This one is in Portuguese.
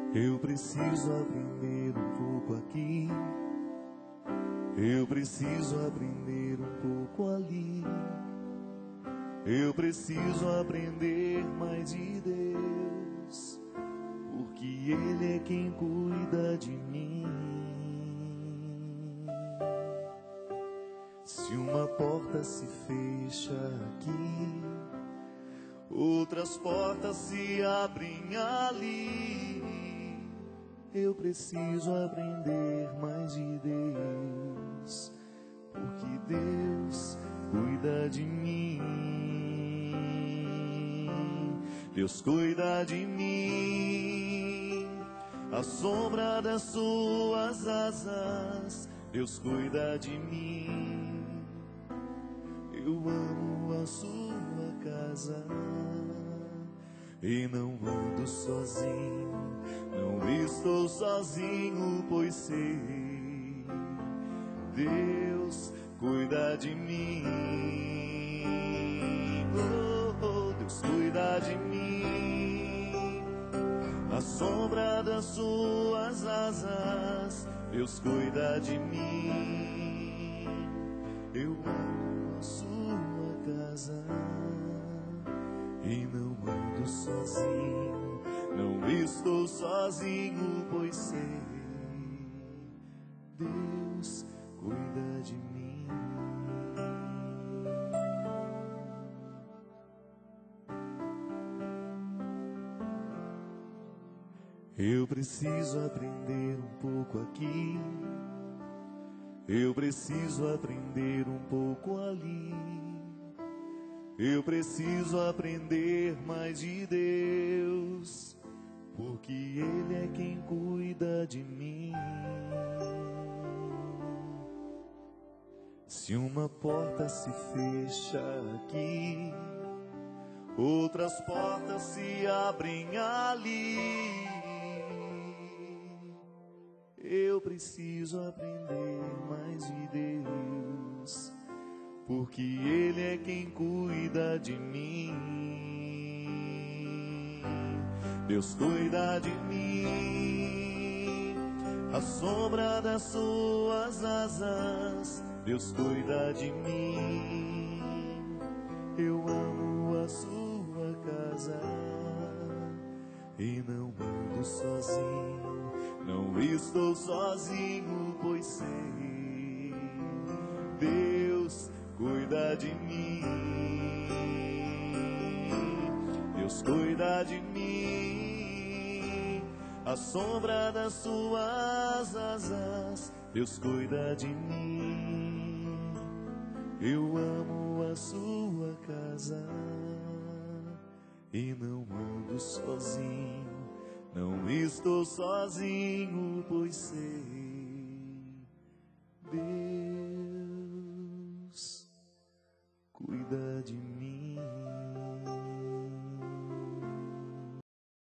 Eu preciso aprender um pouco aqui, eu preciso aprender um pouco ali. Eu preciso aprender mais de Deus, porque Ele é quem cuida de mim. Se uma porta se fecha aqui, outras portas se abrem ali. Eu preciso aprender mais de Deus, porque Deus cuida de mim. Deus cuida de mim, à sombra das suas asas. Deus cuida de mim. Eu amo a sua casa e não ando sozinho, não estou sozinho, pois sei, Deus cuida de mim. Oh, Deus cuida de mim, à sombra das suas asas. Deus cuida de mim. Eu amo a sua casa e não ando sozinho, não estou sozinho, pois sei, Deus cuida de mim. Eu preciso aprender um pouco aqui, eu preciso aprender um pouco ali. Eu preciso aprender mais de Deus, porque Ele é quem cuida de mim. Se uma porta se fecha aqui, outras portas se abrem ali. Eu preciso aprender mais de Deus, porque Ele é quem cuida de mim. Deus cuida de mim, à sombra das suas asas. Deus cuida de mim. Eu amo a sua casa e não ando sozinho, não estou sozinho, pois sei, Deus cuida de mim. Deus cuida de mim, à sombra das suas asas. Deus cuida de mim. Eu amo a sua casa e não ando sozinho, não estou sozinho, pois sei,